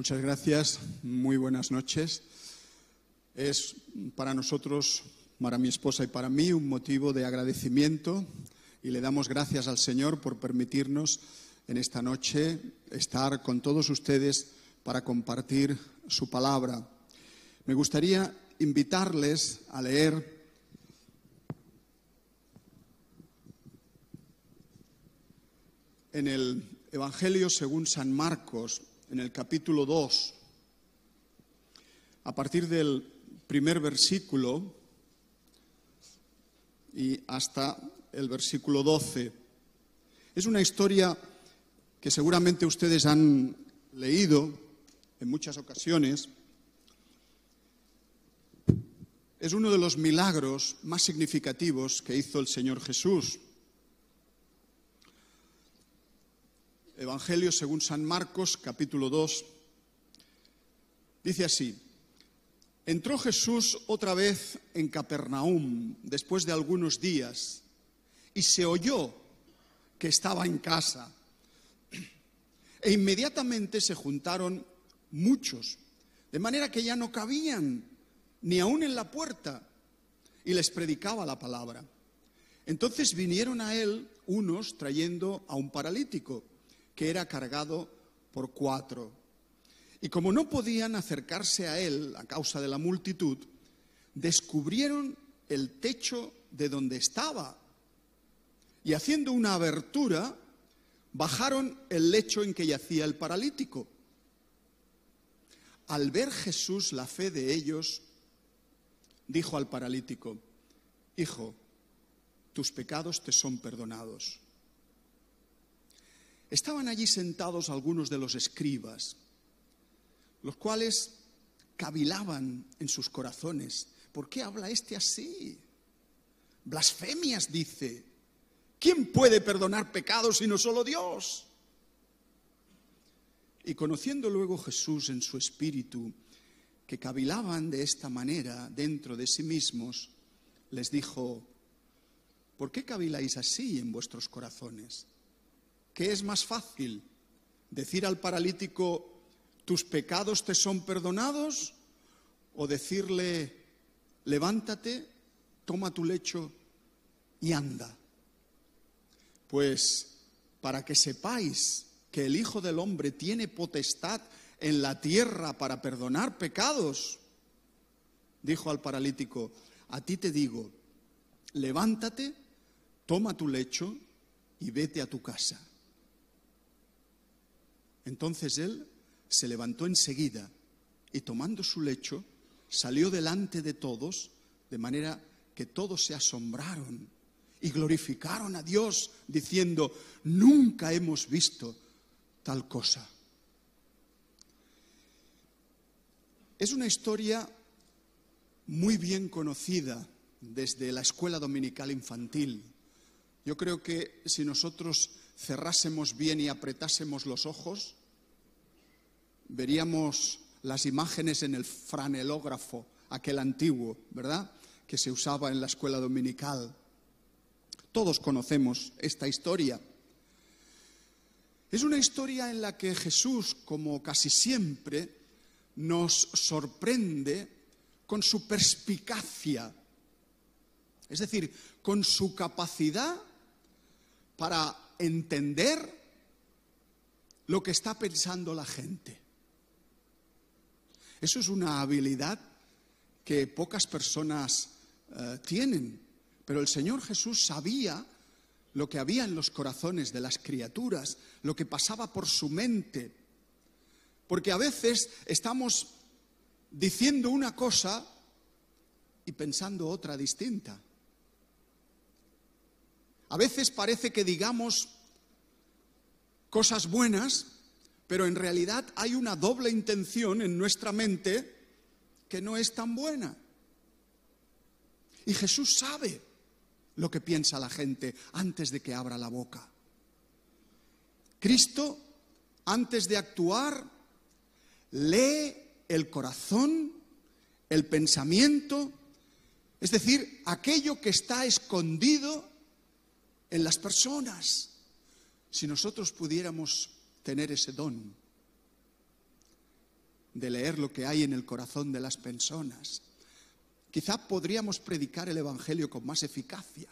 Muchas gracias, muy buenas noches. Es para nosotros, para mi esposa y para mí, un motivo de agradecimiento y le damos gracias al Señor por permitirnos en esta noche estar con todos ustedes para compartir su palabra. Me gustaría invitarles a leer en el Evangelio según San Marcos, en el capítulo 2, a partir del primer versículo y hasta el versículo 12. Es una historia que seguramente ustedes han leído en muchas ocasiones. Es uno de los milagros más significativos que hizo el Señor Jesús. Evangelio según San Marcos, capítulo 2, dice así: Entró Jesús otra vez en Capernaum después de algunos días y se oyó que estaba en casa. E inmediatamente se juntaron muchos, de manera que ya no cabían ni aún en la puerta, y les predicaba la palabra. Entonces vinieron a él unos trayendo a un paralítico, que era cargado por 4. Y como no podían acercarse a él a causa de la multitud, descubrieron el techo de donde estaba y haciendo una abertura, bajaron el lecho en que yacía el paralítico. Al ver Jesús la fe de ellos, dijo al paralítico: Hijo, tus pecados te son perdonados. Estaban allí sentados algunos de los escribas, los cuales cavilaban en sus corazones. ¿Por qué habla este así? Blasfemias dice. ¿Quién puede perdonar pecados sino solo Dios? Y conociendo luego Jesús en su espíritu que cavilaban de esta manera dentro de sí mismos, les dijo: ¿por qué caviláis así en vuestros corazones? ¿Qué es más fácil? ¿Decir al paralítico, tus pecados te son perdonados? ¿O decirle, levántate, toma tu lecho y anda? Pues para que sepáis que el Hijo del Hombre tiene potestad en la tierra para perdonar pecados, dijo al paralítico, a ti te digo, levántate, toma tu lecho y vete a tu casa. Entonces él se levantó enseguida y tomando su lecho salió delante de todos, de manera que todos se asombraron y glorificaron a Dios diciendo: nunca hemos visto tal cosa. Es una historia muy bien conocida desde la escuela dominical infantil. Yo creo que si nosotros cerrásemos bien y apretásemos los ojos, veríamos las imágenes en el franelógrafo, aquel antiguo, ¿verdad?, que se usaba en la escuela dominical. Todos conocemos esta historia. Es una historia en la que Jesús, como casi siempre, nos sorprende con su perspicacia, es decir, con su capacidad para entender lo que está pensando la gente. Eso es una habilidad que pocas personas tienen, pero el Señor Jesús sabía lo que había en los corazones de las criaturas, lo que pasaba por su mente, porque a veces estamos diciendo una cosa y pensando otra distinta. A veces parece que digamos cosas buenas, pero en realidad hay una doble intención en nuestra mente que no es tan buena. Y Jesús sabe lo que piensa la gente antes de que abra la boca. Cristo, antes de actuar, lee el corazón, el pensamiento, es decir, aquello que está escondido en las personas. Si nosotros pudiéramos tener ese don. de leer lo que hay en el corazón de las personas. Quizá podríamos predicar el Evangelio con más eficacia.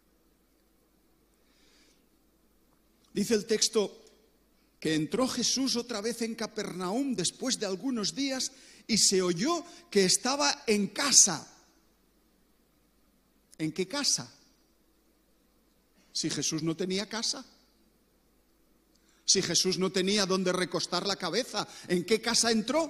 Dice el texto que entró Jesús otra vez en Capernaum después de algunos días y se oyó que estaba en casa. ¿En qué casa? Si Jesús no tenía casa. Si Jesús no tenía dónde recostar la cabeza, ¿en qué casa entró?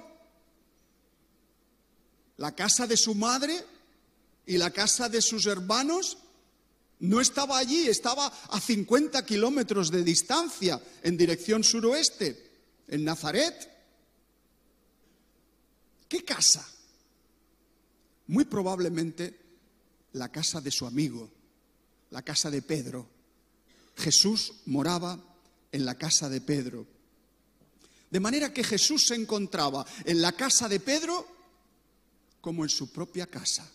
¿La casa de su madre y la casa de sus hermanos? No estaba allí, estaba a 50 kilómetros de distancia en dirección suroeste, en Nazaret. ¿Qué casa? Muy probablemente la casa de su amigo, la casa de Pedro. Jesús moraba en la casa de Pedro. De manera que Jesús se encontraba en la casa de Pedro como en su propia casa.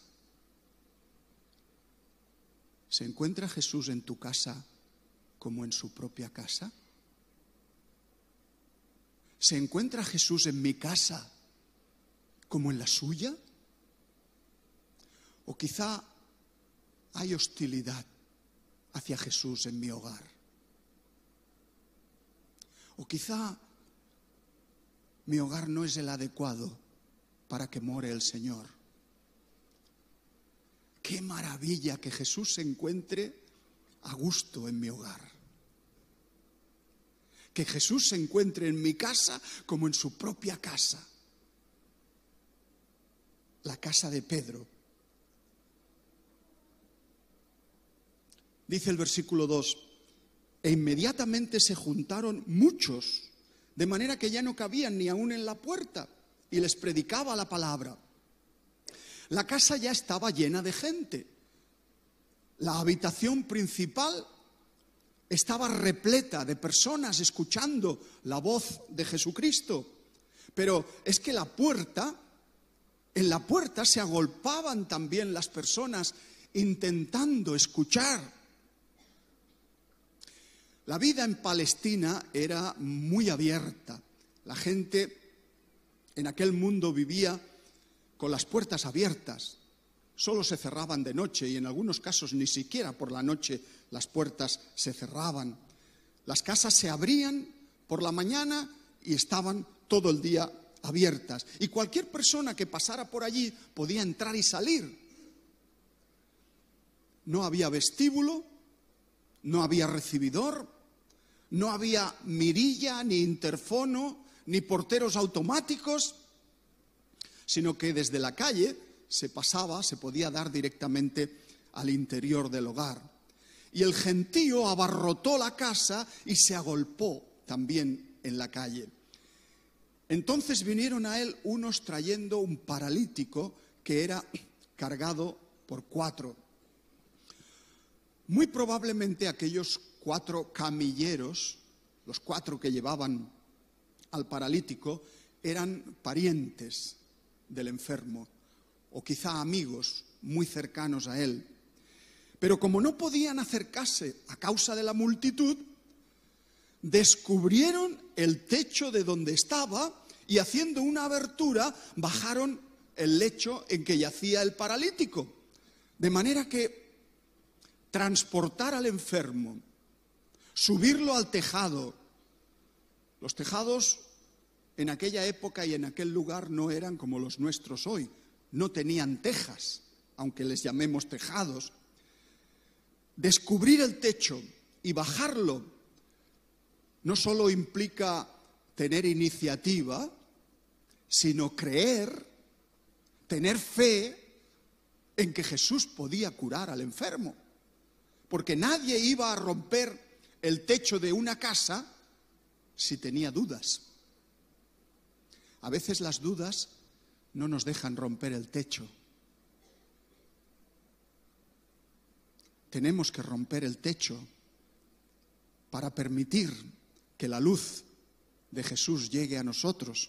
¿Se encuentra Jesús en tu casa como en su propia casa? ¿Se encuentra Jesús en mi casa como en la suya? ¿O quizá hay hostilidad hacia Jesús en mi hogar? O quizá mi hogar no es el adecuado para que more el Señor. ¡Qué maravilla que Jesús se encuentre a gusto en mi hogar! Que Jesús se encuentre en mi casa como en su propia casa. La casa de Pedro. Dice el versículo 2, e inmediatamente se juntaron muchos, de manera que ya no cabían ni aún en la puerta, y les predicaba la palabra. La casa ya estaba llena de gente. La habitación principal estaba repleta de personas escuchando la voz de Jesucristo. Pero es que en la puerta se agolpaban también las personas intentando escuchar. La vida en Palestina era muy abierta. La gente en aquel mundo vivía con las puertas abiertas. Solo se cerraban de noche y en algunos casos ni siquiera por la noche las puertas se cerraban. Las casas se abrían por la mañana y estaban todo el día abiertas. Y cualquier persona que pasara por allí podía entrar y salir. No había vestíbulo, no había recibidor, no había mirilla, ni interfono, ni porteros automáticos, sino que desde la calle se podía dar directamente al interior del hogar. Y el gentío abarrotó la casa y se agolpó también en la calle. Entonces vinieron a él unos trayendo un paralítico que era cargado por 4. Muy probablemente aquellos 4 camilleros, los 4 que llevaban al paralítico, eran parientes del enfermo o quizá amigos muy cercanos a él. Pero como no podían acercarse a causa de la multitud, descubrieron el techo de donde estaba y haciendo una abertura bajaron el lecho en que yacía el paralítico. De manera que transportar al enfermo, subirlo al tejado. Los tejados en aquella época y en aquel lugar no eran como los nuestros hoy. No tenían tejas, aunque les llamemos tejados. Descubrir el techo y bajarlo no solo implica tener iniciativa, sino creer, tener fe en que Jesús podía curar al enfermo. Porque nadie iba a romper el techo de una casa si tenía dudas. A veces las dudas no nos dejan romper el techo. Tenemos que romper el techo para permitir que la luz de Jesús llegue a nosotros.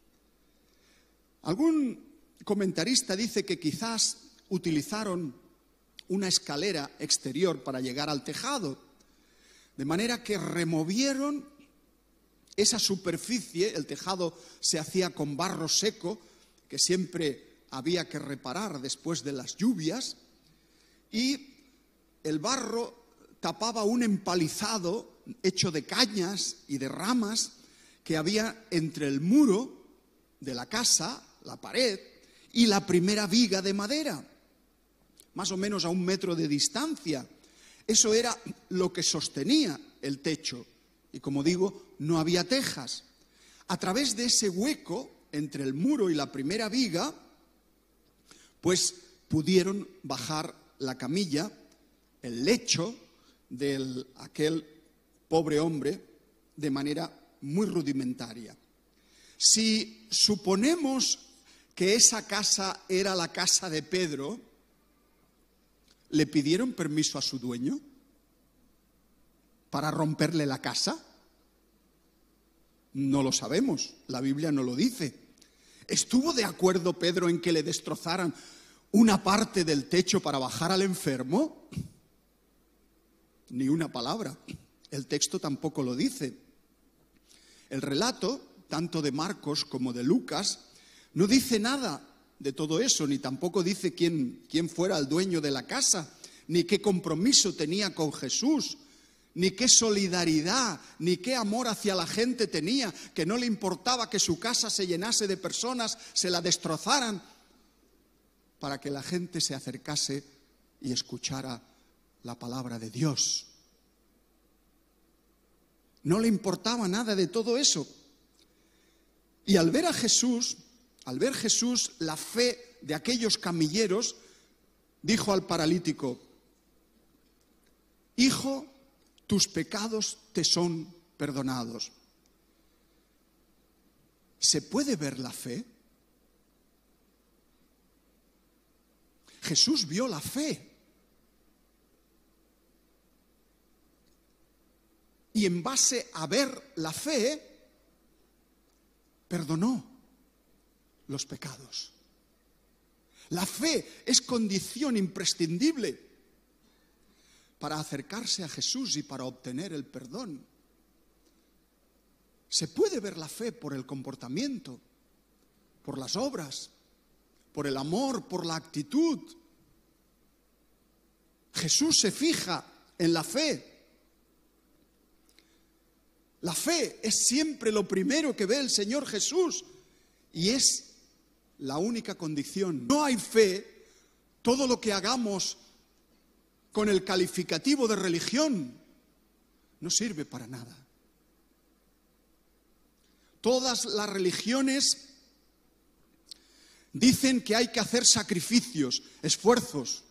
Algún comentarista dice que quizás utilizaron una escalera exterior para llegar al tejado, de manera que removieron Esa superficie, el tejado se hacía con barro seco, que siempre había que reparar después de las lluvias, y el barro tapaba un empalizado hecho de cañas y de ramas que había entre el muro de la casa, la pared, y la primera viga de madera, más o menos a 1 metro de distancia. Eso era lo que sostenía el techo. Y como digo, no había tejas. A través de ese hueco entre el muro y la primera viga, pues pudieron bajar la camilla, el lecho de aquel pobre hombre, de manera muy rudimentaria. Si suponemos que esa casa era la casa de Pedro, ¿le pidieron permiso a su dueño para romperle la casa? No lo sabemos, la Biblia no lo dice. ¿Estuvo de acuerdo Pedro en que le destrozaran una parte del techo para bajar al enfermo? Ni una palabra. El texto tampoco lo dice. El relato, tanto de Marcos como de Lucas, no dice nada de todo eso, ni tampoco dice quién fuera el dueño de la casa, ni qué compromiso tenía con Jesús, ni qué solidaridad, ni qué amor hacia la gente tenía, que no le importaba que su casa se llenase de personas, se la destrozaran, para que la gente se acercase y escuchara la palabra de Dios. No le importaba nada de todo eso. Y al ver Jesús la fe de aquellos camilleros, dijo al paralítico: Hijo, tus pecados te son perdonados. ¿Se puede ver la fe? Jesús vio la fe. Y en base a ver la fe, perdonó los pecados. La fe es condición imprescindible para acercarse a Jesús y para obtener el perdón. Se puede ver la fe por el comportamiento, por las obras, por el amor, por la actitud. Jesús se fija en la fe. La fe es siempre lo primero que ve el Señor Jesús y es la única condición. No hay fe, todo lo que hagamos con el calificativo de religión no sirve para nada. Todas las religiones dicen que hay que hacer sacrificios, esfuerzos.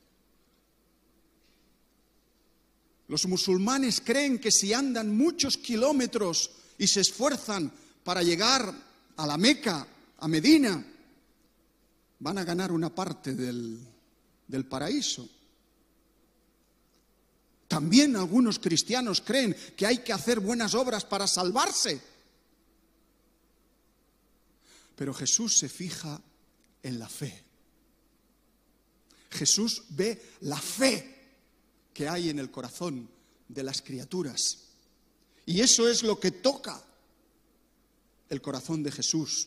Los musulmanes creen que si andan muchos kilómetros y se esfuerzan para llegar a la Meca, a Medina, van a ganar una parte del paraíso. También algunos cristianos creen que hay que hacer buenas obras para salvarse. Pero Jesús se fija en la fe. Jesús ve la fe que hay en el corazón de las criaturas. Y eso es lo que toca el corazón de Jesús.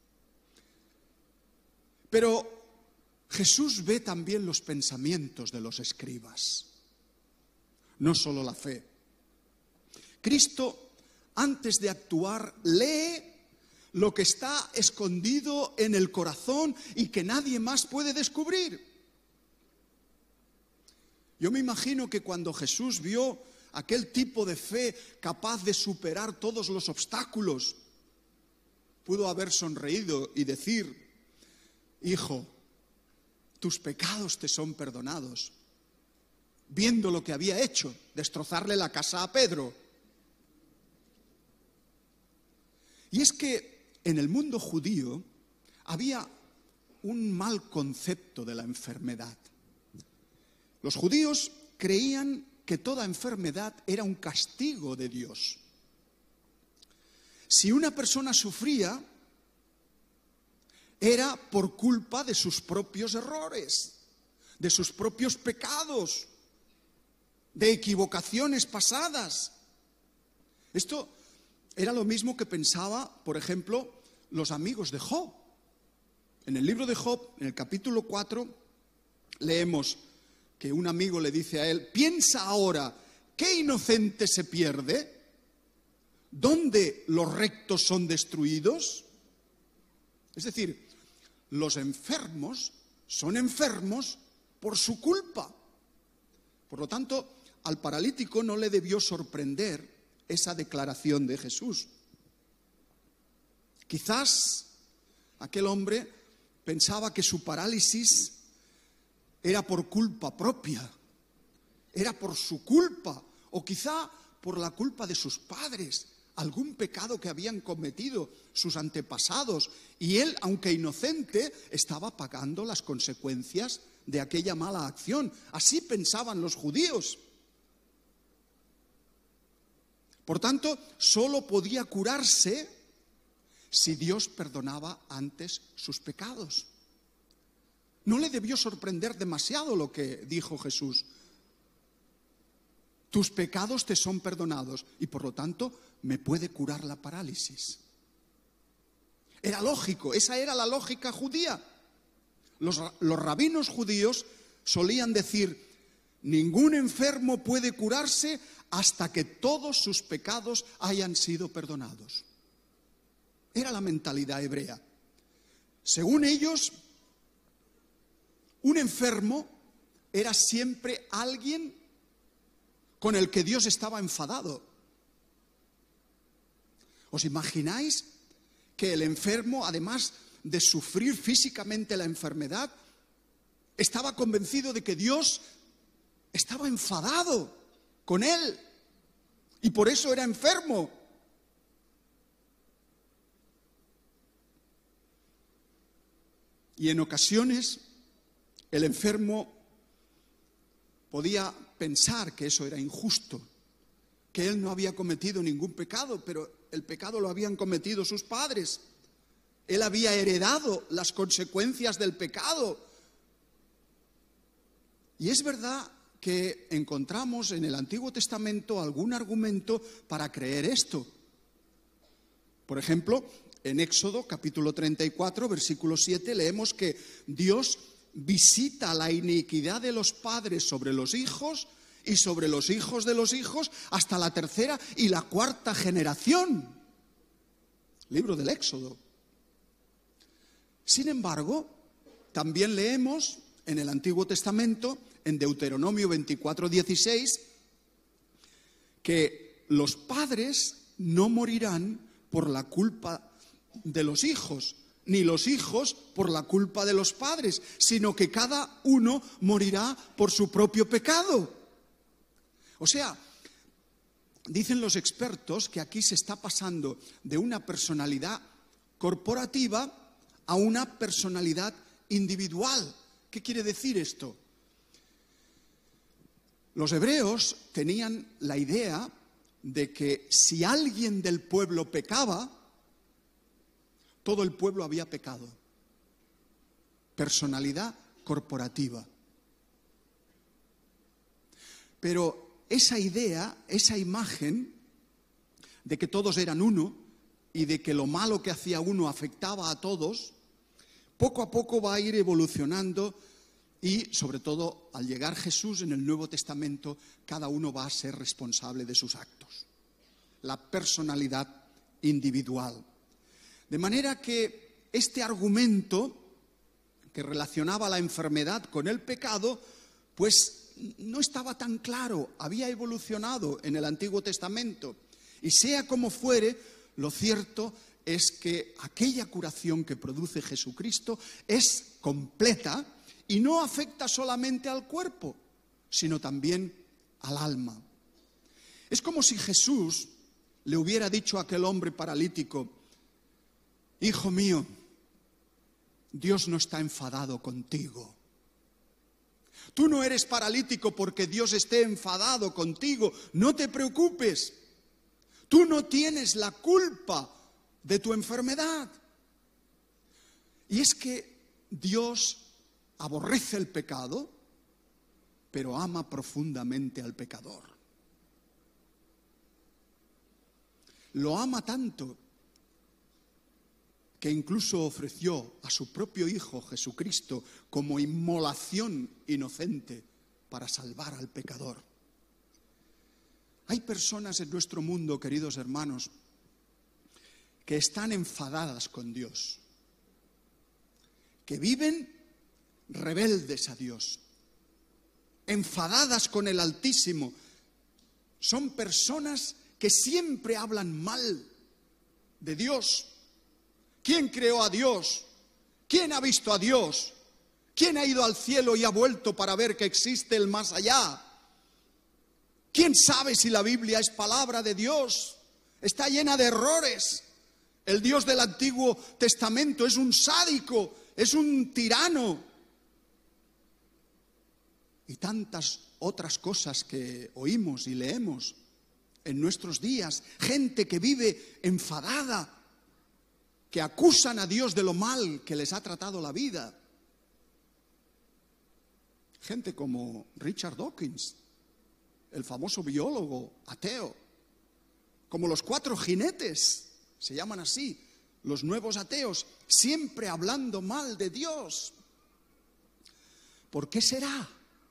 Pero Jesús ve también los pensamientos de los escribas, no solo la fe. Cristo, antes de actuar, lee lo que está escondido en el corazón y que nadie más puede descubrir. Yo me imagino que cuando Jesús vio aquel tipo de fe capaz de superar todos los obstáculos, pudo haber sonreído y decir: Hijo, tus pecados te son perdonados. Viendo lo que había hecho, destrozarle la casa a Pedro. Y es que en el mundo judío había un mal concepto de la enfermedad. Los judíos creían que toda enfermedad era un castigo de Dios. Si una persona sufría, era por culpa de sus propios errores, de sus propios pecados, de equivocaciones pasadas. Esto Era lo mismo que pensaba, por ejemplo, los amigos de Job. En el libro de Job, en el capítulo 4, leemos que un amigo le dice a él: piensa ahora, ¿qué inocente se pierde? ¿Dónde los rectos son destruidos? Es decir, los enfermos son enfermos por su culpa. Por lo tanto, al paralítico no le debió sorprender esa declaración de Jesús. Quizás aquel hombre pensaba que su parálisis era por culpa propia, era por su culpa, o quizá por la culpa de sus padres, algún pecado que habían cometido sus antepasados, y él, aunque inocente, estaba pagando las consecuencias de aquella mala acción. Así pensaban los judíos. Por tanto, solo podía curarse si Dios perdonaba antes sus pecados. No le debió sorprender demasiado lo que dijo Jesús. Tus pecados te son perdonados y por lo tanto me puede curar la parálisis. Era lógico, esa era la lógica judía. Los rabinos judíos solían decir: ningún enfermo puede curarse hasta que todos sus pecados hayan sido perdonados. Era la mentalidad hebrea. Según ellos, un enfermo era siempre alguien con el que Dios estaba enfadado. ¿Os imagináis que el enfermo, además de sufrir físicamente la enfermedad, estaba convencido de que Dios estaba enfadado con él y por eso era enfermo? Y en ocasiones el enfermo podía pensar que eso era injusto, que él no había cometido ningún pecado, pero el pecado lo habían cometido sus padres. Él había heredado las consecuencias del pecado. Y es verdad que encontramos en el Antiguo Testamento algún argumento para creer esto. Por ejemplo, en Éxodo capítulo 34, versículo 7, leemos que Dios visita la iniquidad de los padres sobre los hijos y sobre los hijos de los hijos hasta la tercera y la cuarta generación. Libro del Éxodo. Sin embargo, también leemos en el Antiguo Testamento, en Deuteronomio 24:16, que los padres no morirán por la culpa de los hijos, ni los hijos por la culpa de los padres, sino que cada uno morirá por su propio pecado. O sea, dicen los expertos que aquí se está pasando de una personalidad corporativa a una personalidad individual. ¿Qué quiere decir esto? Los hebreos tenían la idea de que si alguien del pueblo pecaba, todo el pueblo había pecado. Personalidad corporativa. Pero esa idea, esa imagen de que todos eran uno y de que lo malo que hacía uno afectaba a todos, poco a poco va a ir evolucionando y, sobre todo, al llegar Jesús en el Nuevo Testamento, cada uno va a ser responsable de sus actos. La personalidad individual. De manera que este argumento que relacionaba la enfermedad con el pecado, pues no estaba tan claro, había evolucionado en el Antiguo Testamento. Y sea como fuere, lo cierto es que aquella curación que produce Jesucristo es completa y no afecta solamente al cuerpo, sino también al alma. Es como si Jesús le hubiera dicho a aquel hombre paralítico: hijo mío, Dios no está enfadado contigo. Tú no eres paralítico porque Dios esté enfadado contigo. No te preocupes. Tú no tienes la culpa de tu enfermedad. Y es que Dios aborrece el pecado, pero ama profundamente al pecador. lo ama tanto que incluso ofreció a su propio Hijo Jesucristo como inmolación inocente para salvar al pecador. Hay personas en nuestro mundo, queridos hermanos, que están enfadadas con Dios, que viven rebeldes a Dios, enfadadas con el Altísimo. Son personas que siempre hablan mal de Dios. ¿Quién creó a Dios? ¿Quién ha visto a Dios? ¿Quién ha ido al cielo y ha vuelto para ver que existe el más allá? ¿Quién sabe si la Biblia es palabra de Dios? Está llena de errores. El Dios del Antiguo Testamento es un sádico, es un tirano. Y tantas otras cosas que oímos y leemos en nuestros días. Gente que vive enfadada, que acusan a Dios de lo mal que les ha tratado la vida. Gente como Richard Dawkins, el famoso biólogo ateo, como los 4 jinetes, se llaman así, los nuevos ateos, siempre hablando mal de Dios. ¿Por qué será?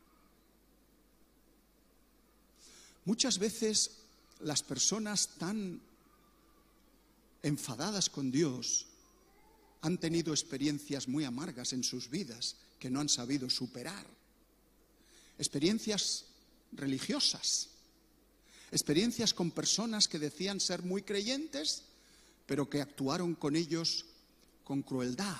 Muchas veces las personas tan enfadadas con Dios han tenido experiencias muy amargas en sus vidas que no han sabido superar. Experiencias religiosas, experiencias con personas que decían ser muy creyentes, pero que actuaron con ellos con crueldad,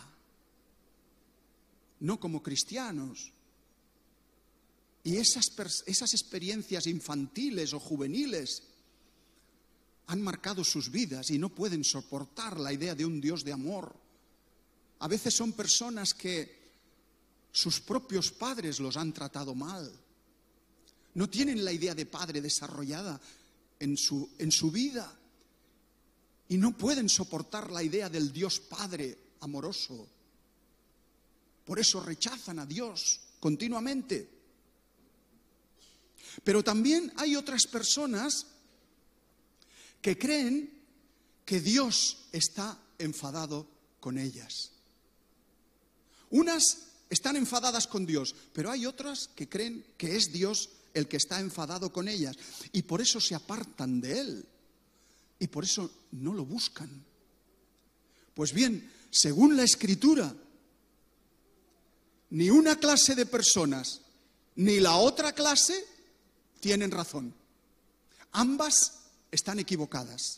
no como cristianos. Y esas experiencias infantiles o juveniles han marcado sus vidas y no pueden soportar la idea de un Dios de amor. A veces son personas que sus propios padres los han tratado mal. No tienen la idea de padre desarrollada en su vida. Y no pueden soportar la idea del Dios Padre amoroso. Por eso rechazan a Dios continuamente. Pero también hay otras personas que creen que Dios está enfadado con ellas. Unas están enfadadas con Dios, pero hay otras que creen que es Dios el que está enfadado con ellas. Y por eso se apartan de Él. Y por eso no lo buscan. Pues bien, según la Escritura, ni una clase de personas ni la otra clase tienen razón. Ambas están equivocadas.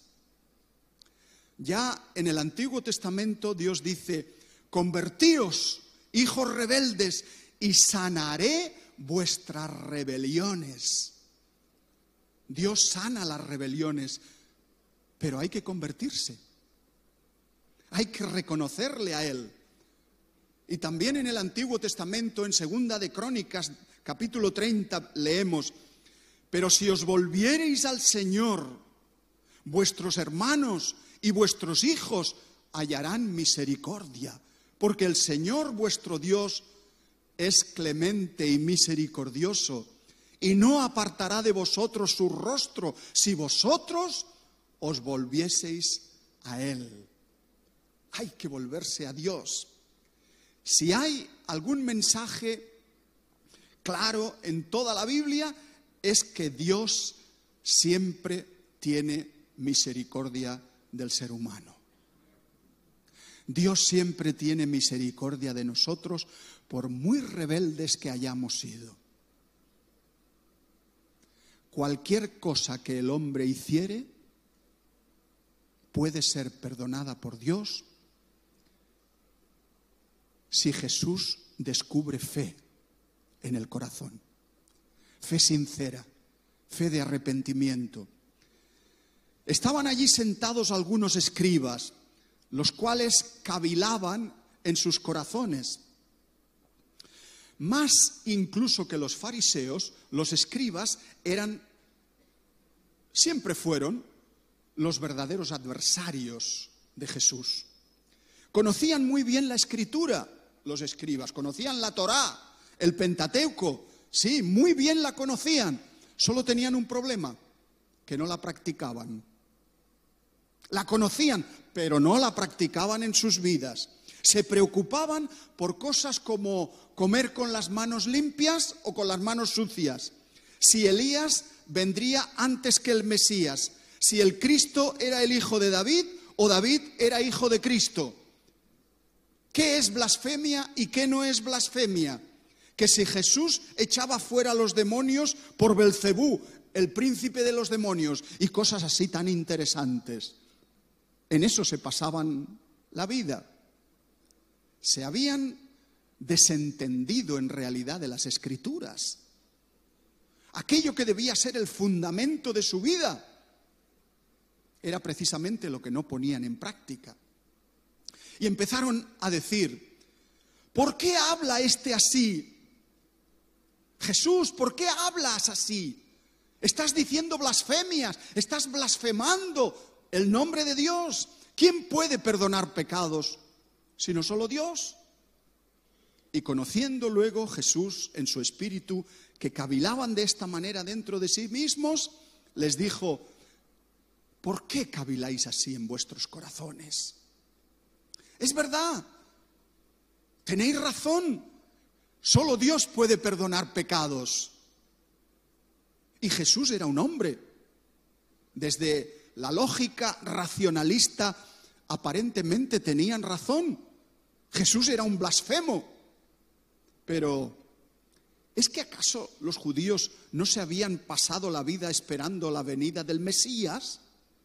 Ya en el Antiguo Testamento Dios dice: convertíos, hijos rebeldes, y sanaré vuestras rebeliones. Dios sana las rebeliones, pero hay que convertirse. Hay que reconocerle a Él. Y también en el Antiguo Testamento, en 2 de Crónicas, capítulo 30, leemos: pero si os volviereis al Señor, vuestros hermanos y vuestros hijos hallarán misericordia, porque el Señor vuestro Dios es clemente y misericordioso, y no apartará de vosotros su rostro si vosotros os volvieseis a Él. Hay que volverse a Dios. Si hay algún mensaje claro en toda la Biblia, es que Dios siempre tiene misericordia del ser humano. Dios siempre tiene misericordia de nosotros, por muy rebeldes que hayamos sido. Cualquier cosa que el hombre hiciere puede ser perdonada por Dios si Jesús descubre fe en el corazón. Fe sincera, fe de arrepentimiento. Estaban allí sentados algunos escribas, los cuales cavilaban en sus corazones. Más incluso que los fariseos, los escribas siempre fueron los verdaderos adversarios de Jesús. Conocían muy bien la Escritura, los escribas, conocían la Torá, el Pentateuco, sí, muy bien la conocían. Solo tenían un problema, que no la practicaban. La conocían, pero no la practicaban en sus vidas. Se preocupaban por cosas como comer con las manos limpias o con las manos sucias. Si Elías vendría antes que el Mesías. Si el Cristo era el hijo de David o David era hijo de Cristo. ¿Qué es blasfemia y qué no es blasfemia? Que si Jesús echaba fuera a los demonios por Belcebú, el príncipe de los demonios, y cosas así tan interesantes. En eso se pasaban la vida. Se habían desentendido en realidad de las Escrituras. Aquello que debía ser el fundamento de su vida era precisamente lo que no ponían en práctica. Y empezaron a decir, ¿por qué habla este así? Jesús, ¿por qué hablas así? Estás diciendo blasfemias, estás blasfemando el nombre de Dios. ¿Quién puede perdonar pecados sino solo Dios? Y conociendo luego Jesús en su espíritu que cavilaban de esta manera dentro de sí mismos, les dijo, ¿por qué caviláis así en vuestros corazones? Es verdad, tenéis razón, solo Dios puede perdonar pecados. Y Jesús era un hombre. Desde la lógica racionalista, aparentemente tenían razón. Jesús era un blasfemo. Pero, ¿es que acaso los judíos no se habían pasado la vida esperando la venida del Mesías?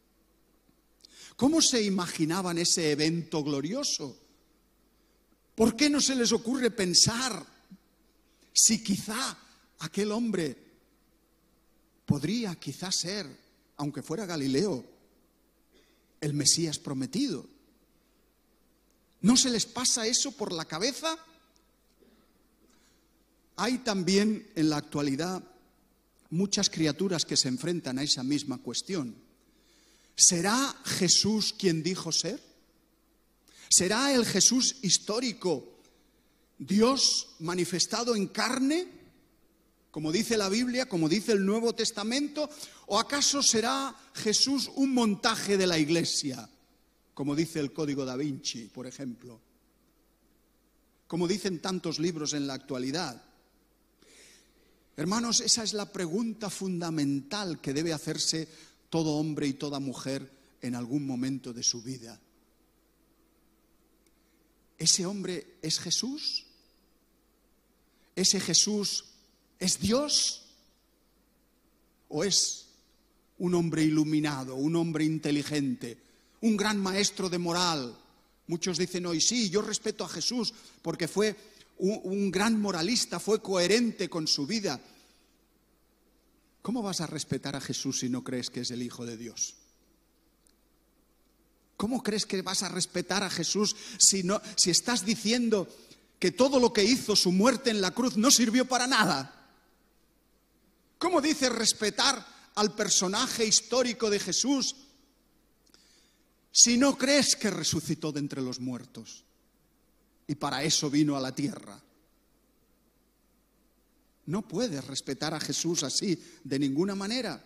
¿Cómo se imaginaban ese evento glorioso? ¿Por qué no se les ocurre pensar si quizá aquel hombre podría quizá ser, aunque fuera Galileo, el Mesías prometido? ¿No se les pasa eso por la cabeza? Hay también en la actualidad muchas criaturas que se enfrentan a esa misma cuestión. ¿Será Jesús quien dijo ser? ¿Será el Jesús histórico, Dios manifestado en carne, como dice la Biblia, como dice el Nuevo Testamento? ¿O acaso será Jesús un montaje de la Iglesia, como dice el Código Da Vinci, por ejemplo? Como dicen tantos libros en la actualidad. Hermanos, esa es la pregunta fundamental que debe hacerse todo hombre y toda mujer en algún momento de su vida. ¿Ese hombre es Jesús? ¿Ese Jesús es Dios? ¿O es un hombre iluminado, un hombre inteligente, un gran maestro de moral? Muchos dicen hoy, sí, yo respeto a Jesús porque fue un gran moralista, fue coherente con su vida. ¿Cómo vas a respetar a Jesús si no crees que es el Hijo de Dios? ¿Cómo crees que vas a respetar a Jesús si estás diciendo que todo lo que hizo, su muerte en la cruz, no sirvió para nada? ¿Cómo dices respetar al personaje histórico de Jesús si no crees que resucitó de entre los muertos? Y para eso vino a la tierra. No puedes respetar a Jesús así, de ninguna manera.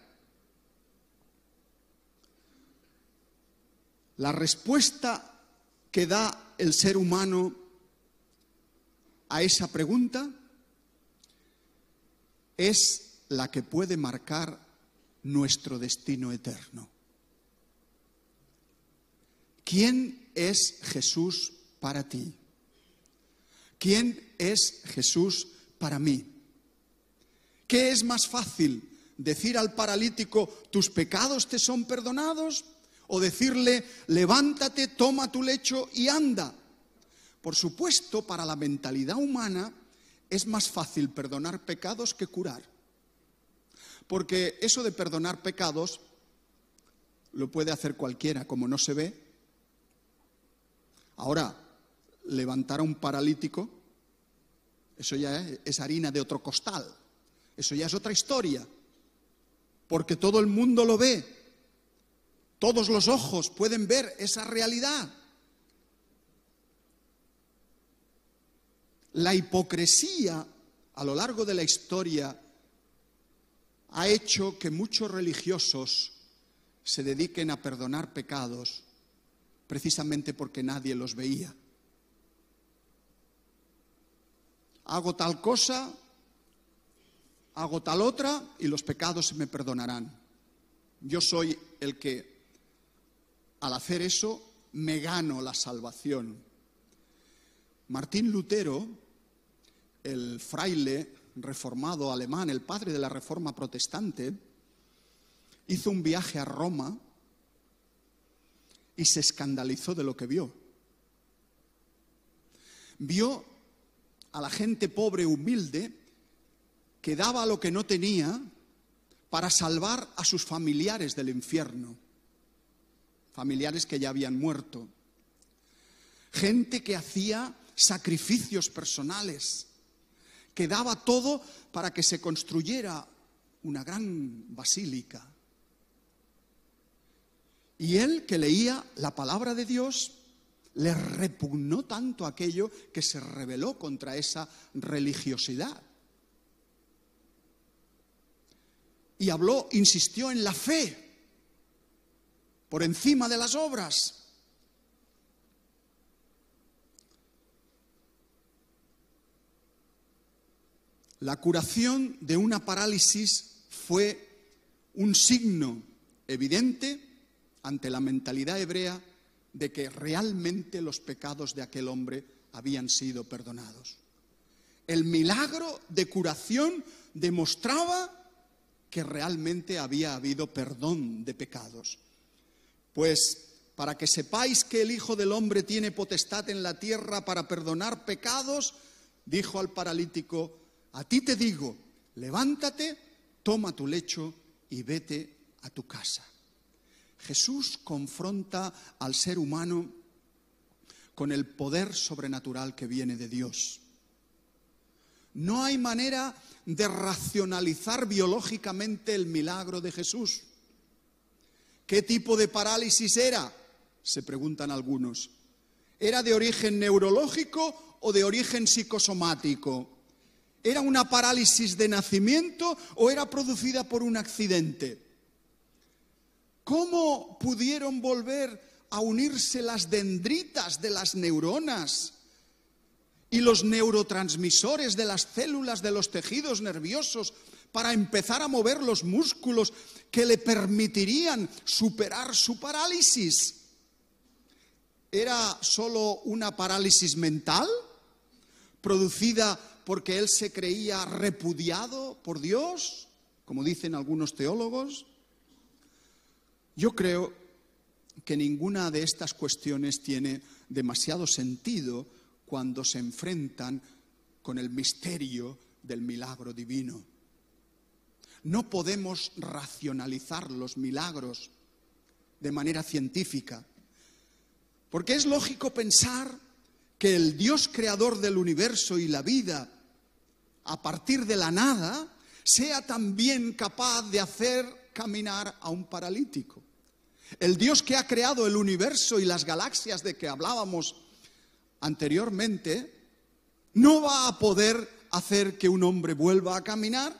La respuesta que da el ser humano a esa pregunta es la que puede marcar nuestro destino eterno. ¿Quién es Jesús para ti? ¿Quién es Jesús para mí? ¿Qué es más fácil? ¿Decir al paralítico, tus pecados te son perdonados? ¿O decirle, levántate, toma tu lecho y anda? Por supuesto, para la mentalidad humana es más fácil perdonar pecados que curar. Porque eso de perdonar pecados lo puede hacer cualquiera, como no se ve. Ahora, levantar a un paralítico, eso ya es harina de otro costal. Eso ya es otra historia, porque todo el mundo lo ve, todos los ojos pueden ver esa realidad. La hipocresía a lo largo de la historia ha hecho que muchos religiosos se dediquen a perdonar pecados precisamente porque nadie los veía. Hago tal cosa, hago tal otra y los pecados se me perdonarán. Yo soy el que, al hacer eso, me gano la salvación. Martín Lutero, el fraile reformado alemán, el padre de la Reforma protestante, hizo un viaje a Roma y se escandalizó de lo que vio. Vio a la gente pobre, humilde, que daba lo que no tenía para salvar a sus familiares del infierno, familiares que ya habían muerto. Gente que hacía sacrificios personales, que daba todo para que se construyera una gran basílica. Y él, que leía la palabra de Dios, le repugnó tanto aquello que se rebeló contra esa religiosidad. Y habló, insistió en la fe por encima de las obras. La curación de una parálisis fue un signo evidente ante la mentalidad hebrea de que realmente los pecados de aquel hombre habían sido perdonados. El milagro de curación demostraba que realmente había habido perdón de pecados. Pues para que sepáis que el Hijo del Hombre tiene potestad en la tierra para perdonar pecados, dijo al paralítico: a ti te digo, levántate, toma tu lecho y vete a tu casa. Jesús confronta al ser humano con el poder sobrenatural que viene de Dios. No hay manera de racionalizar biológicamente el milagro de Jesús. ¿Qué tipo de parálisis era?, se preguntan algunos. ¿Era de origen neurológico o de origen psicosomático? ¿Era una parálisis de nacimiento o era producida por un accidente? ¿Cómo pudieron volver a unirse las dendritas de las neuronas y los neurotransmisores de las células de los tejidos nerviosos para empezar a mover los músculos que le permitirían superar su parálisis? ¿Era solo una parálisis mental producida porque él se creía repudiado por Dios, como dicen algunos teólogos? Yo creo que ninguna de estas cuestiones tiene demasiado sentido cuando se enfrentan con el misterio del milagro divino. No podemos racionalizar los milagros de manera científica, porque es lógico pensar que el Dios creador del universo y la vida, a partir de la nada, sea también capaz de hacer caminar a un paralítico. El Dios que ha creado el universo y las galaxias de que hablábamos anteriormente, ¿no va a poder hacer que un hombre vuelva a caminar?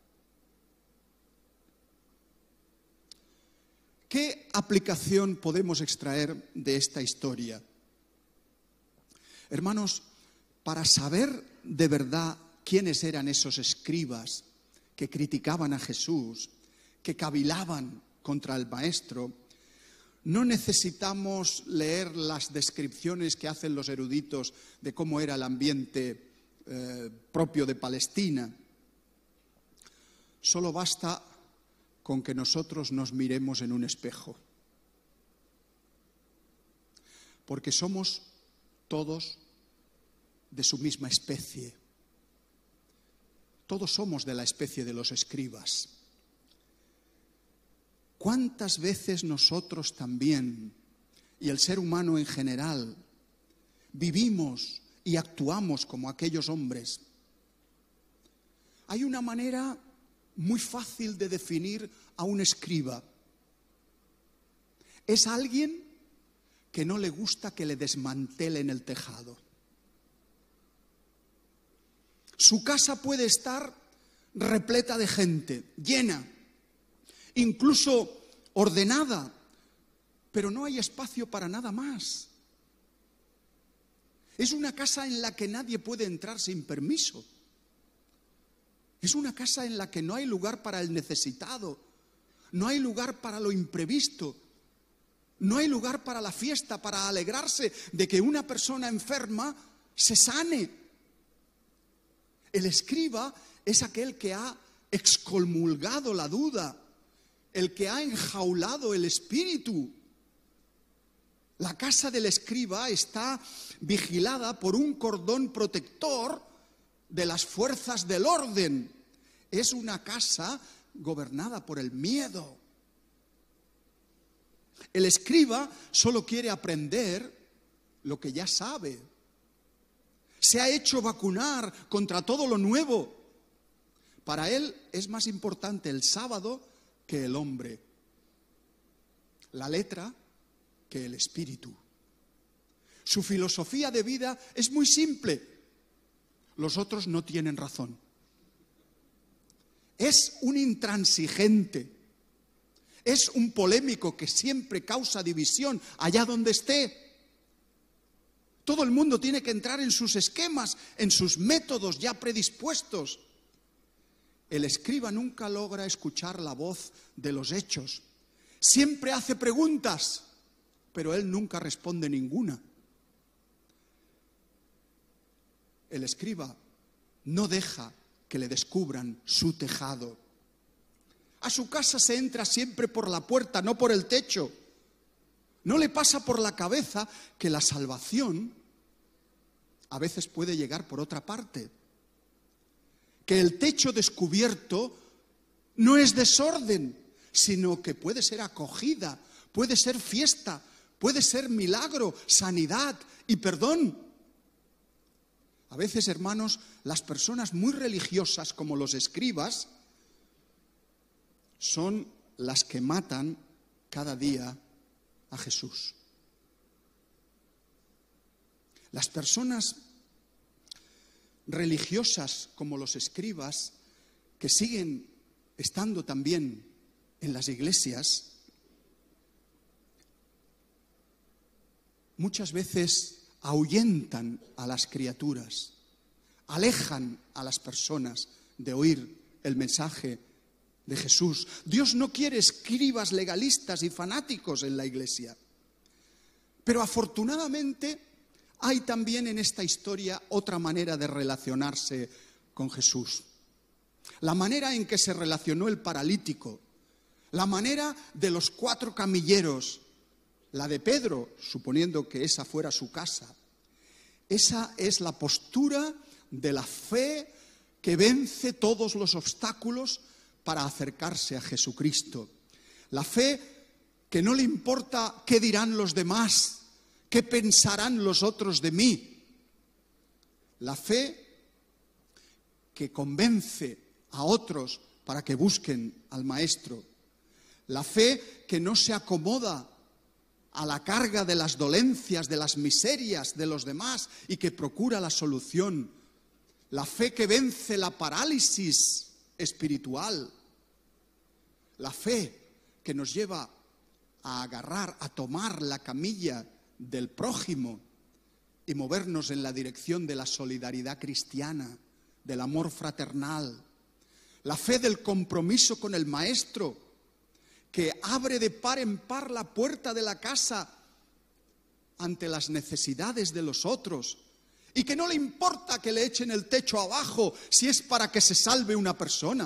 ¿Qué aplicación podemos extraer de esta historia? Hermanos, para saber de verdad quiénes eran esos escribas que criticaban a Jesús, que cavilaban contra el Maestro, no necesitamos leer las descripciones que hacen los eruditos de cómo era el ambiente propio de Palestina. Solo basta con que nosotros nos miremos en un espejo, porque somos todos de su misma especie. Todos somos de la especie de los escribas. ¿Cuántas veces nosotros también, y el ser humano en general, vivimos y actuamos como aquellos hombres? Hay una manera muy fácil de definir a un escriba. Es alguien que no le gusta que le desmantelen el tejado. Su casa puede estar repleta de gente, llena. Incluso ordenada, pero no hay espacio para nada más. Es una casa en la que nadie puede entrar sin permiso. Es una casa en la que no hay lugar para el necesitado, no hay lugar para lo imprevisto, no hay lugar para la fiesta, para alegrarse de que una persona enferma se sane. El escriba es aquel que ha excomulgado la duda, el que ha enjaulado el espíritu. La casa del escriba está vigilada por un cordón protector de las fuerzas del orden. Es una casa gobernada por el miedo. El escriba solo quiere aprender lo que ya sabe. Se ha hecho vacunar contra todo lo nuevo. Para él es más importante el sábado que el hombre, la letra que el espíritu. Su filosofía de vida es muy simple. Los otros no tienen razón. Es un intransigente. Es un polémico que siempre causa división allá donde esté. Todo el mundo tiene que entrar en sus esquemas, en sus métodos ya predispuestos. El escriba nunca logra escuchar la voz de los hechos. Siempre hace preguntas, pero él nunca responde ninguna. El escriba no deja que le descubran su tejado. A su casa se entra siempre por la puerta, no por el techo. No le pasa por la cabeza que la salvación a veces puede llegar por otra parte. Que el techo descubierto no es desorden, sino que puede ser acogida, puede ser fiesta, puede ser milagro, sanidad y perdón. A veces, hermanos, las personas muy religiosas, como los escribas, son las que matan cada día a Jesús. Las personas religiosas, como los escribas, que siguen estando también en las iglesias, muchas veces ahuyentan a las criaturas, alejan a las personas de oír el mensaje de Jesús. Dios no quiere escribas legalistas y fanáticos en la iglesia. Pero afortunadamente hay también en esta historia otra manera de relacionarse con Jesús. La manera en que se relacionó el paralítico, la manera de los 4 camilleros, la de Pedro, suponiendo que esa fuera su casa. Esa es la postura de la fe que vence todos los obstáculos para acercarse a Jesucristo. La fe que no le importa qué dirán los demás, qué pensarán los otros de mí. La fe que convence a otros para que busquen al Maestro. La fe que no se acomoda a la carga de las dolencias, de las miserias de los demás y que procura la solución. La fe que vence la parálisis espiritual. La fe que nos lleva a agarrar, a tomar la camilla del prójimo y movernos en la dirección de la solidaridad cristiana, del amor fraternal. La fe del compromiso con el Maestro, que abre de par en par la puerta de la casa ante las necesidades de los otros y que no le importa que le echen el techo abajo si es para que se salve una persona.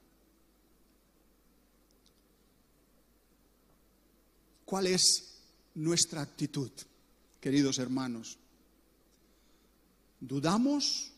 ¿Cuál es nuestra actitud, queridos hermanos? ¿Dudamos?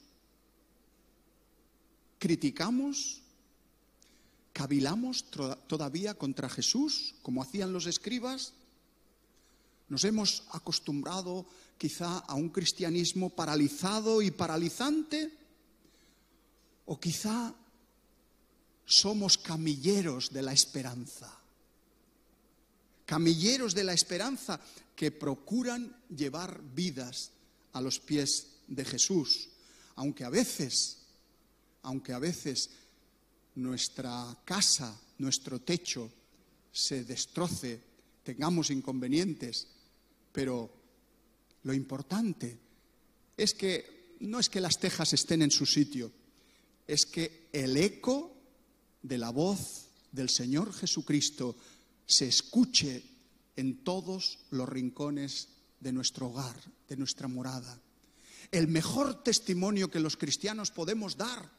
¿Criticamos? ¿Cavilamos todavía contra Jesús, como hacían los escribas? ¿Nos hemos acostumbrado quizá a un cristianismo paralizado y paralizante? ¿O quizá somos camilleros de la esperanza? Camilleros de la esperanza que procuran llevar vidas a los pies de Jesús, aunque a veces nuestra casa, nuestro techo, se destroce, tengamos inconvenientes, pero lo importante es que no es que las tejas estén en su sitio, es que el eco de la voz del Señor Jesucristo se escuche en todos los rincones de nuestro hogar, de nuestra morada. El mejor testimonio que los cristianos podemos dar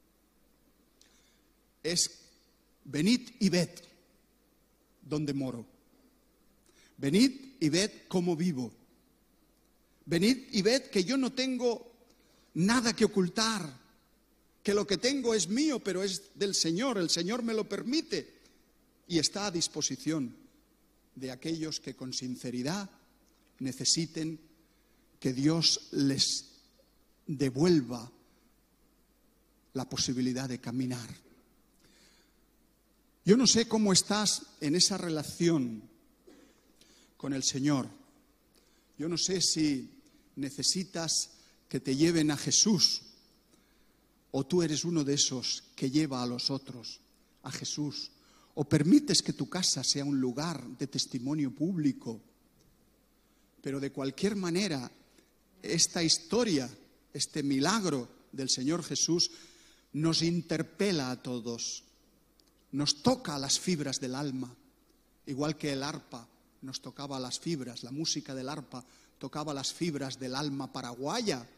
es: venid y ved dónde moro. Venid y ved cómo vivo. Venid y ved que yo no tengo nada que ocultar, que lo que tengo es mío, pero es del Señor. El Señor me lo permite y está a disposición de aquellos que con sinceridad necesiten que Dios les devuelva la posibilidad de caminar. Yo no sé cómo estás en esa relación con el Señor. Yo no sé si necesitas que te lleven a Jesús o tú eres uno de esos que lleva a los otros a Jesús, o permites que tu casa sea un lugar de testimonio público. Pero de cualquier manera, esta historia, este milagro del Señor Jesús nos interpela a todos, nos toca a las fibras del alma, igual que el arpa nos tocaba las fibras, la música del arpa tocaba las fibras del alma paraguaya.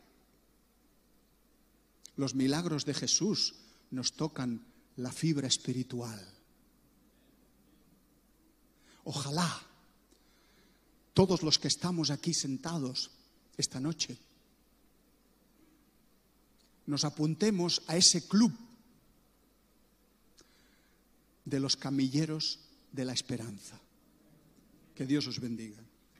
Los milagros de Jesús nos tocan la fibra espiritual. Ojalá todos los que estamos aquí sentados esta noche nos apuntemos a ese club de los camilleros de la esperanza. Que Dios os bendiga.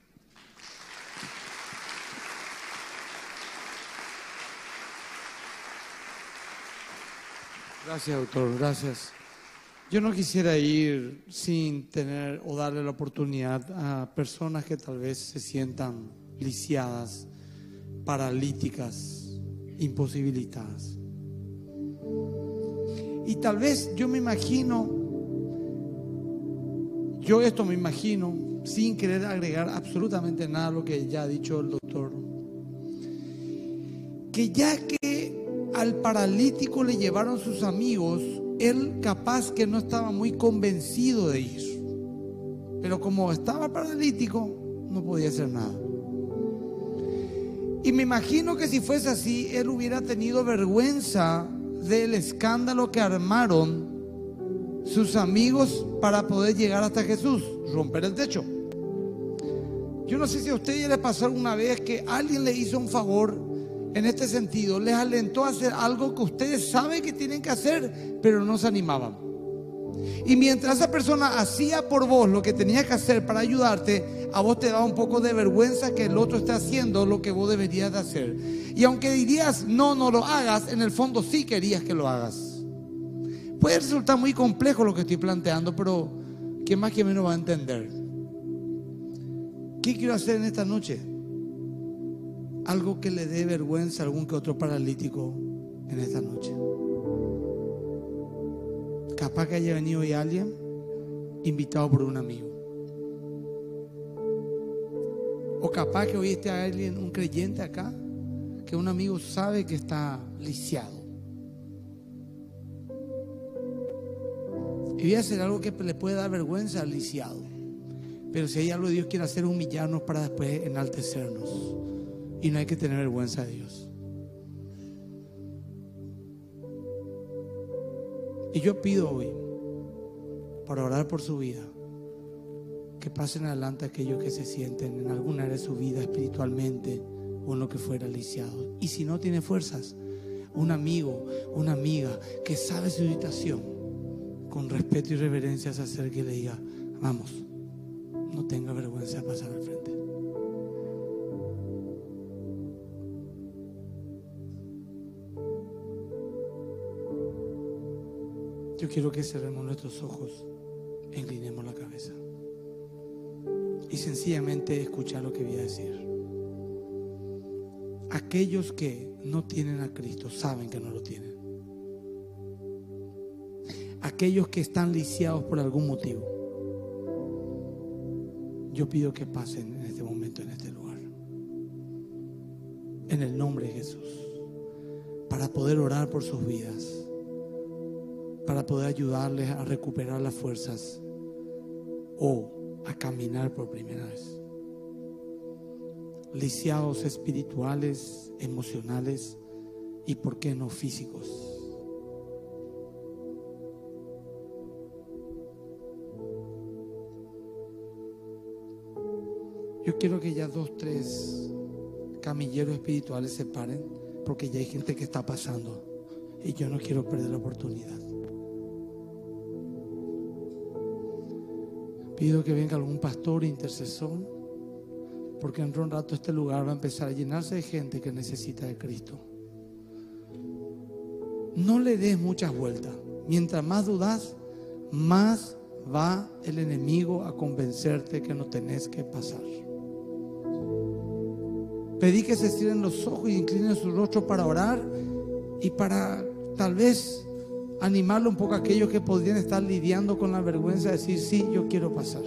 Gracias, doctor, gracias. Yo no quisiera ir sin tener o darle la oportunidad a personas que tal vez se sientan lisiadas, paralíticas, imposibilitadas. Y tal vez yo me imagino, sin querer agregar absolutamente nada a lo que ya ha dicho el doctor, que ya que al paralítico le llevaron sus amigos, él capaz que no estaba muy convencido de ir, pero como estaba paralítico no podía hacer nada. Y me imagino que si fuese así, él hubiera tenido vergüenza del escándalo que armaron sus amigos para poder llegar hasta Jesús, romper el techo. Yo no sé si a usted ya le pasó alguna vez que alguien le hizo un favor en este sentido, les alentó a hacer algo que ustedes saben que tienen que hacer, pero no se animaban. Y mientras esa persona hacía por vos lo que tenía que hacer para ayudarte, a vos te daba un poco de vergüenza que el otro esté haciendo lo que vos deberías de hacer. Y aunque dirías no lo hagas, en el fondo sí querías que lo hagas. Puede resultar muy complejo lo que estoy planteando, pero ¿quién más que menos va a entender? ¿Qué quiero hacer en esta noche? Algo que le dé vergüenza a algún que otro paralítico en esta noche. Capaz que haya venido hoy alguien invitado por un amigo, o capaz que hoy esté alguien, un creyente acá, que un amigo sabe que está lisiado. Y voy a hacer algo que le puede dar vergüenza al lisiado, pero si hay algo que Dios quiere hacer, humillarnos para después enaltecernos. Y no hay que tener vergüenza de Dios. Y yo pido hoy, para orar por su vida, que pasen adelante aquellos que se sienten en alguna área de su vida espiritualmente o en lo que fuera lisiado. Y si no tiene fuerzas, un amigo, una amiga que sabe su situación, con respeto y reverencia se acerque y le diga: vamos, no tenga vergüenza de pasar al frente. Yo quiero que cerremos nuestros ojos e inclinemos la cabeza y sencillamente escuchar lo que voy a decir. Aquellos que no tienen a Cristo saben que no lo tienen. Aquellos que están lisiados por algún motivo yo pido que pasen en este momento, en este lugar, en el nombre de Jesús, para poder orar por sus vidas, para poder ayudarles a recuperar las fuerzas o a caminar por primera vez. Lisiados espirituales, emocionales y por qué no físicos. Yo quiero que ya 2, 3 camilleros espirituales se paren, porque ya hay gente que está pasando y yo no quiero perder la oportunidad. Pido que venga algún pastor intercesor, porque en un rato este lugar va a empezar a llenarse de gente que necesita de Cristo. No le des muchas vueltas. Mientras más dudas, más va el enemigo a convencerte que no tenés que pasar. Pedí que se cierren los ojos y inclinen su rostro para orar y para tal vez animarle un poco a aquellos que podrían estar lidiando con la vergüenza de decir: sí, yo quiero pasar.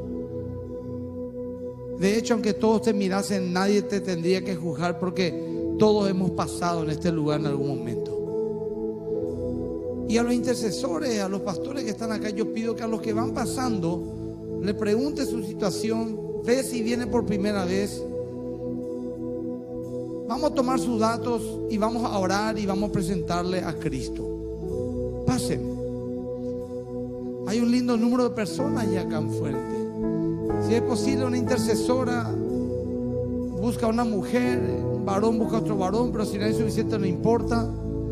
De hecho, aunque todos te mirasen, nadie te tendría que juzgar, porque todos hemos pasado en este lugar en algún momento. Y a los intercesores, a los pastores que están acá, yo pido que a los que van pasando le pregunte su situación, ve si viene por primera vez. Vamos a tomar sus datos y vamos a orar y vamos a presentarle a Cristo. Pasen. Hay un lindo número de personas ya acá enfrente. Si es posible, una intercesora busca a una mujer, un varón busca a otro varón, pero si no hay suficiente no importa.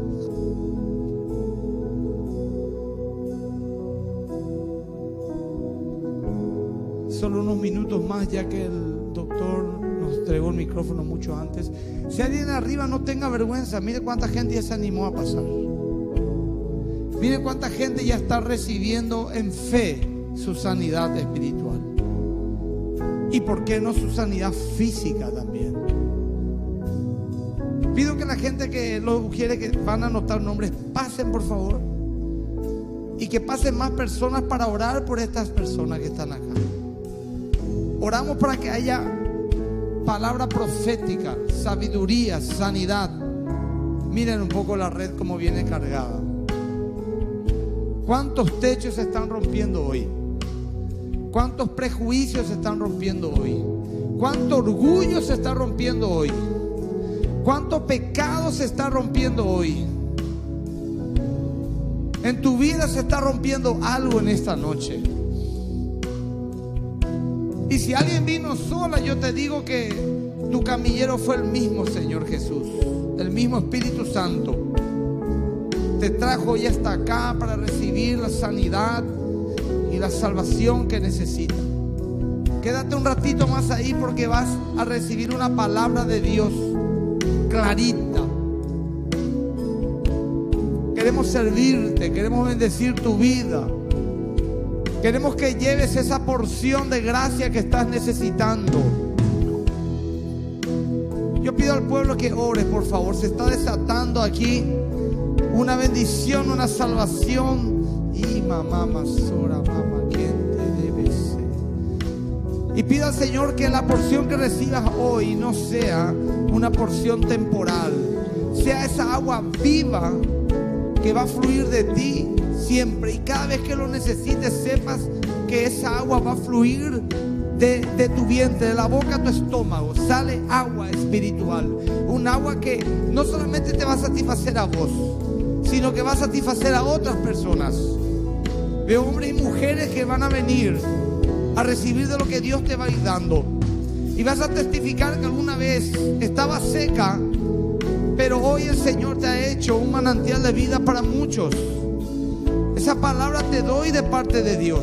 Solo unos minutos más, ya que el doctor nos entregó el micrófono mucho antes. Si alguien arriba, no tenga vergüenza. Mire cuánta gente ya se animó a pasar. Mire cuánta gente ya está recibiendo en fe su sanidad espiritual. Y por qué no su sanidad física también. Pido que la gente que lo quiere, que van a anotar nombres, pasen por favor. Y que pasen más personas para orar por estas personas que están acá. Oramos para que haya palabra profética, sabiduría, sanidad. Miren un poco la red como viene cargada. ¿Cuántos techos se están rompiendo hoy? ¿Cuántos prejuicios se están rompiendo hoy? ¿Cuánto orgullo se está rompiendo hoy? ¿Cuánto pecado se está rompiendo hoy? En tu vida se está rompiendo algo en esta noche. Y si alguien vino sola, yo te digo que tu camillero fue el mismo Señor Jesús, el mismo Espíritu Santo. Te trajo y hasta acá para recibir la sanidad y la salvación que necesitas. Quédate un ratito más ahí, porque vas a recibir una palabra de Dios clarita. Queremos servirte, queremos bendecir tu vida. Queremos que lleves esa porción de gracia que estás necesitando. Yo pido al pueblo que ore, por favor. Se está desatando aquí una bendición, una salvación. Y mamá, masora, mamá, ¿quién te debe ser? Y pido al Señor que la porción que recibas hoy no sea una porción temporal, sea esa agua viva que va a fluir de ti siempre. Y cada vez que lo necesites, sepas que esa agua va a fluir de tu vientre, de la boca a tu estómago. Sale agua espiritual, un agua que no solamente te va a satisfacer a vos, sino que va a satisfacer a otras personas. Veo hombres y mujeres que van a venir a recibir de lo que Dios te va a ir dando. Y vas a testificar que alguna vez estaba seca, pero hoy el Señor te ha hecho un manantial de vida para muchos. Esa palabra te doy de parte de Dios.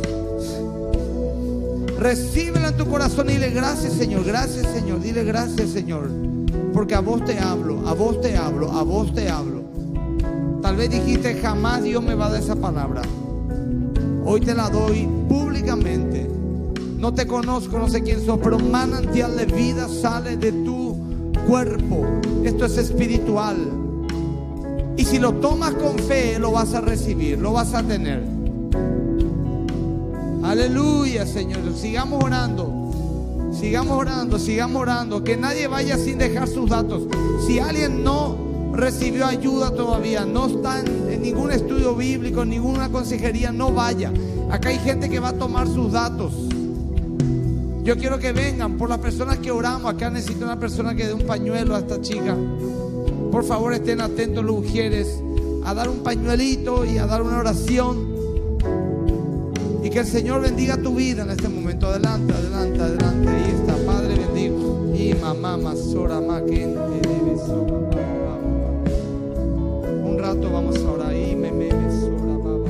Recíbela en tu corazón y dile: gracias Señor, gracias Señor. Dile: gracias Señor, porque a vos te hablo, a vos te hablo, a vos te hablo. Tal vez dijiste: jamás Dios me va a dar esa palabra. Hoy te la doy públicamente. No te conozco, no sé quién sos, pero un manantial de vida sale de tu cuerpo. Esto es espiritual. Y si lo tomas con fe, lo vas a recibir, lo vas a tener. Aleluya, Señor. Sigamos orando. Sigamos orando, sigamos orando. Que nadie vaya sin dejar sus datos. Si alguien no recibió ayuda todavía, no está en ningún estudio bíblico, en ninguna consejería, no vaya. Acá hay gente que va a tomar sus datos. Yo quiero que vengan por las personas que oramos. Acá necesito una persona que dé un pañuelo a esta chica. Por favor, estén atentos los ujieres a dar un pañuelito y a dar una oración. Y que el Señor bendiga tu vida en este momento. Adelante, adelante, adelante. Ahí está, Padre, bendigo. Y mamá, masora, maquente, debe sobra. Un rato vamos a orar. Y me sobra,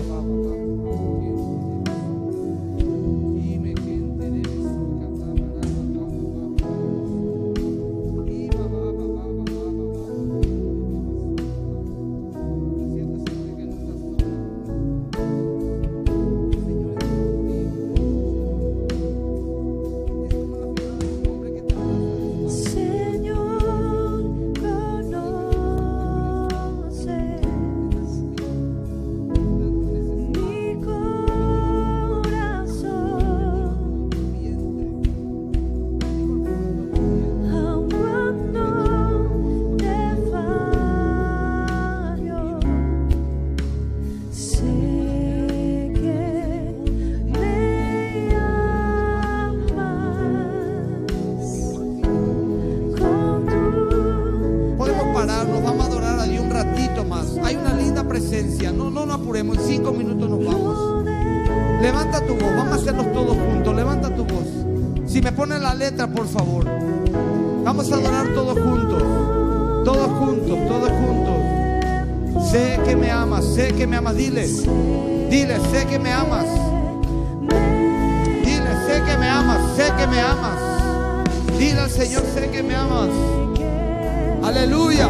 por favor. Vamos a adorar todos juntos. Todos juntos, todos juntos. Sé que me amas, sé que me amas. Dile, dile, sé que me amas. Dile, sé que me amas, sé que me amas. Dile al Señor, sé que me amas. Aleluya.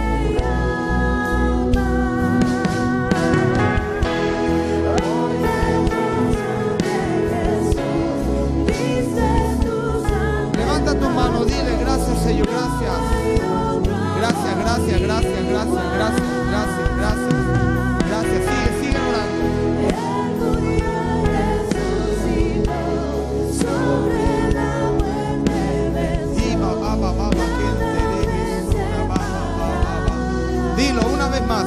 Dile gracias, Señor, gracias. Gracias, gracias, gracias, gracias, gracias, gracias, gracias. Gracias, sigue orando. Dilo una vez más.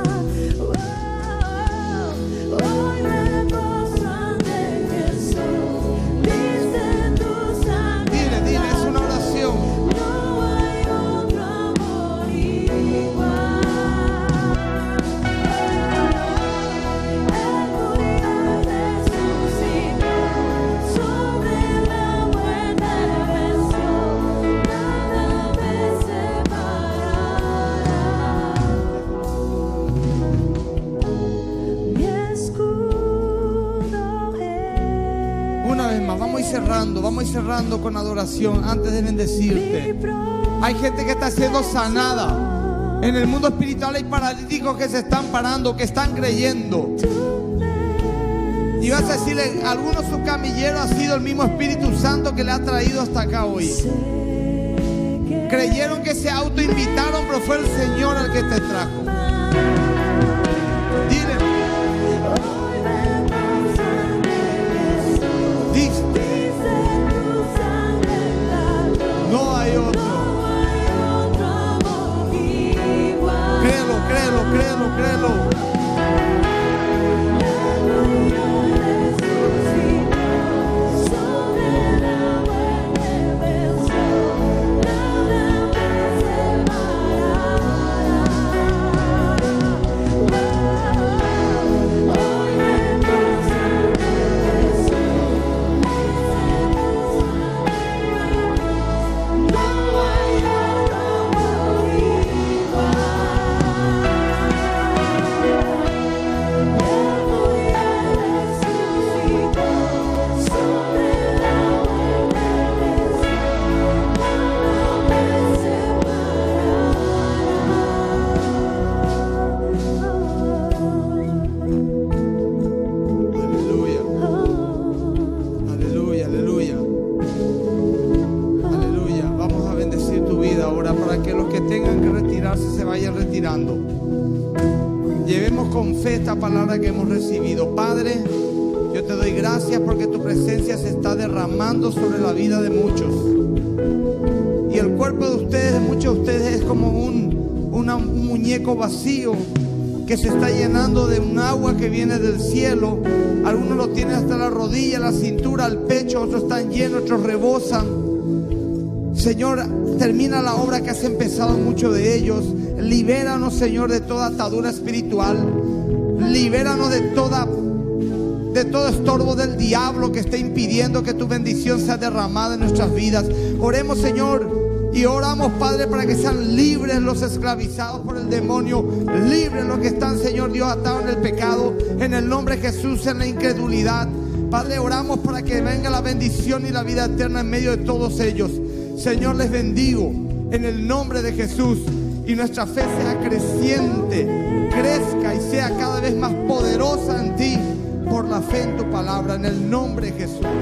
Vamos a ir cerrando con adoración antes de bendecirte. Hay gente que está siendo sanada. En el mundo espiritual hay paralíticos que se están parando, que están creyendo. Y vas a decirle, algunos su camillero ha sido el mismo Espíritu Santo que le ha traído hasta acá hoy. Creyeron que se autoinvitaron, pero fue el Señor el que te trajo. Dile. No hay otro. Créelo, créelo, créelo, créelo. Llevemos con fe esta palabra que hemos recibido. Padre, Yo te doy gracias porque tu presencia se está derramando sobre la vida de muchos. Y el cuerpo de ustedes, de muchos de ustedes, es como un muñeco vacío que se está llenando de un agua que viene del cielo. Algunos lo tienen hasta la rodilla, la cintura, el pecho, otros están llenos, otros rebosan. Señor, termina la obra que has empezado en muchos de ellos. Libéranos, Señor, de toda atadura espiritual. Libéranos de todo estorbo del diablo que esté impidiendo que tu bendición sea derramada en nuestras vidas. Oremos, Señor, y oramos, Padre, para que sean libres los esclavizados por el demonio, libres los que están, Señor Dios, atados en el pecado, en el nombre de Jesús, en la incredulidad. Padre, oramos para que venga la bendición y la vida eterna en medio de todos ellos. Señor, les bendigo en el nombre de Jesús, y nuestra fe sea creciente, crezca y sea cada vez más poderosa en ti, por la fe en tu palabra, en el nombre de Jesús.